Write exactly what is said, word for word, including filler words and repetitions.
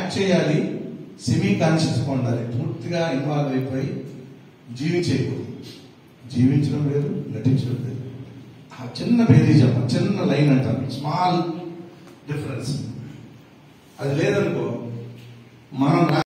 Act చేయాలి, semi conscious గా ఉండాలి, పూర్తిగా ఇన్వాల్వ్ అయిపోయి జీవించేయకూడదు. జీవించడం వేరు, నటించడం వేరు. ఆ చిన్న పేజీ చెప్ప చిన్న లైన్ అంటారు, స్మాల్ డిఫరెన్స్. అది లేదనుకో మనం